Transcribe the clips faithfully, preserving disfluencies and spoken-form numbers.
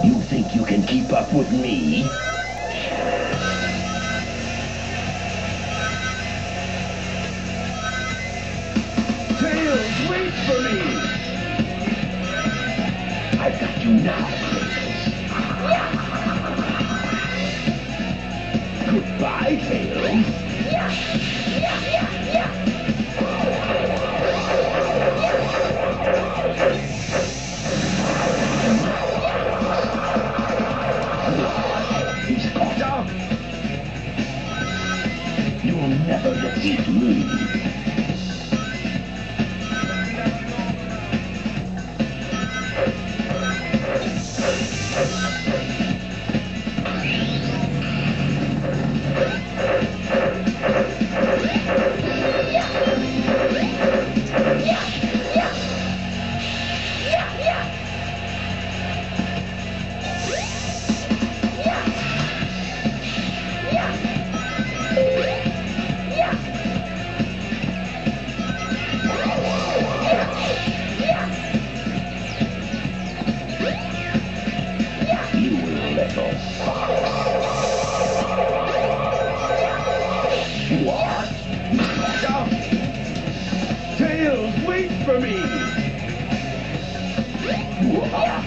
You think you can keep up with me? Tails, wait for me! I've got you now, Tails. Goodbye, Tails. He's caught up. You'll never defeat me. What? Stop! Tails, wait for me! You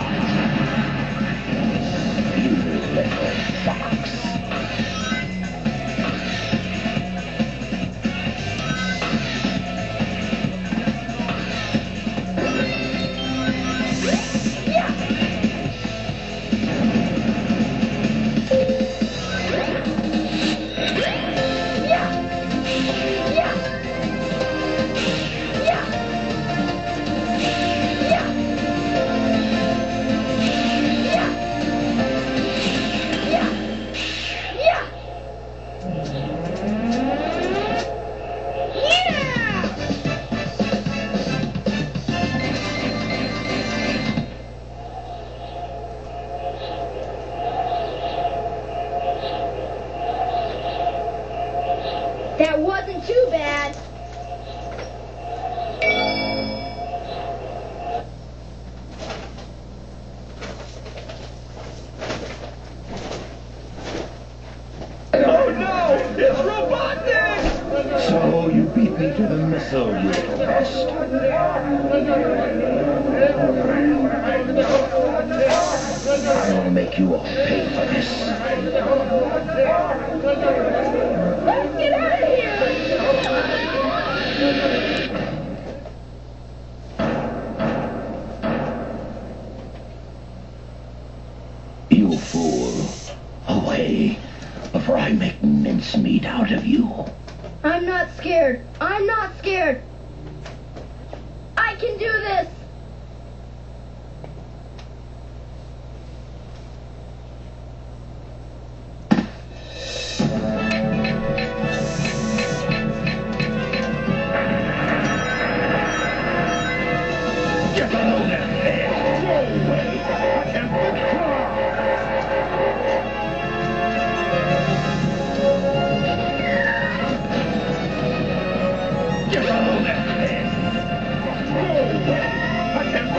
little fox! That wasn't too bad. Oh no! It's Robotnik! So you beat me to the missile, you little pest. I'll make you all pay for this. Let's get out of here! You fool. Away, before I make mincemeat out of you. I'm not scared. I'm not scared. I can do this. Get alone and head. Go away. I can Get alone and head. Go away. I can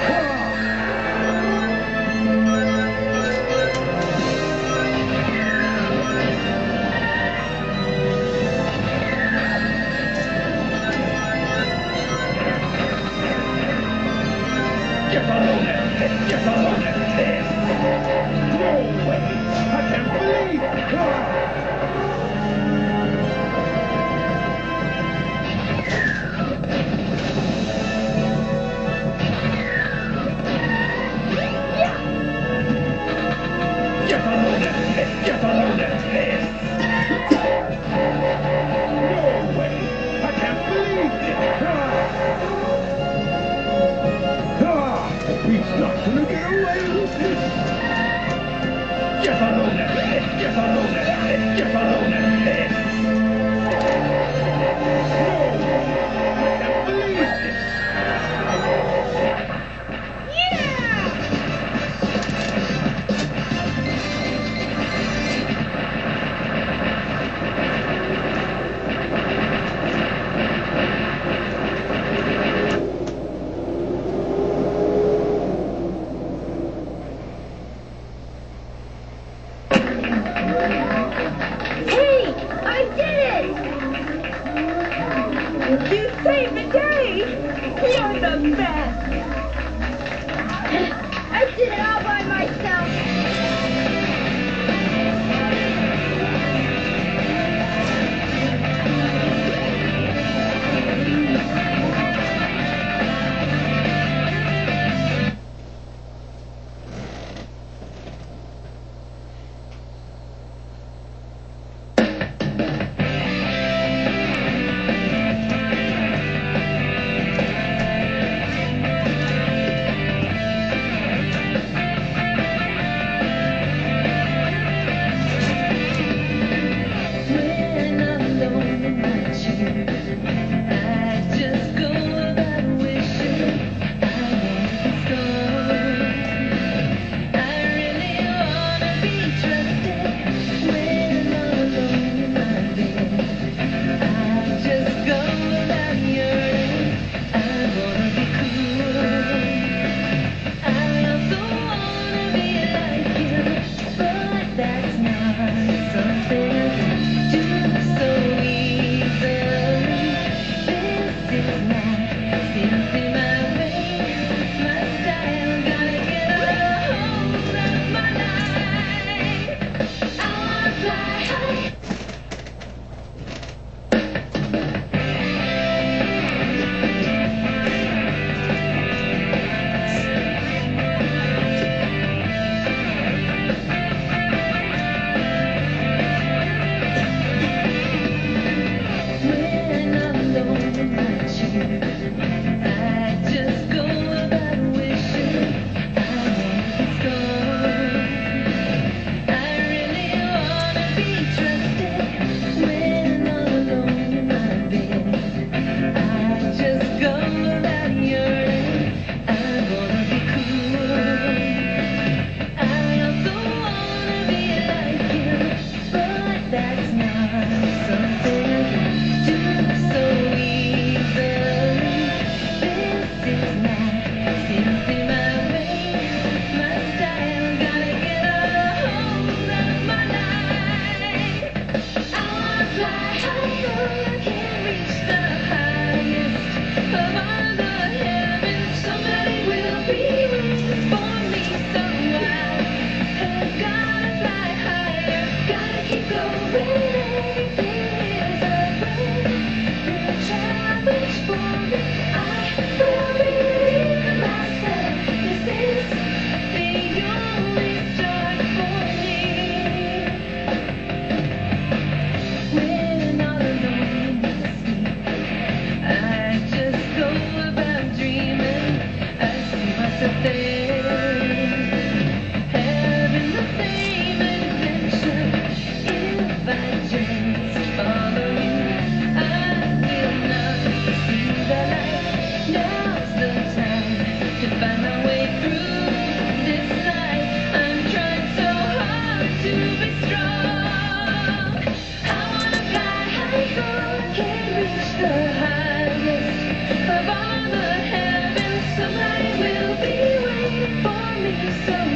Get alone and head. Get alone and head. Go away. I can bleed. Get alone and head. Get alone and head. No way. I can't believe it. Ah, he's not gonna get away with this. Get alone and head. Get alone and head. Get alone and head. No way. I can't believe this. a thing. Having the same adventure. If I just follow you, I will not see the light. Now's the time to find my way through this life. I'm trying so hard to be strong. I wanna fly high so I can reach the highest of all the heavens. Somebody will be waiting for me. So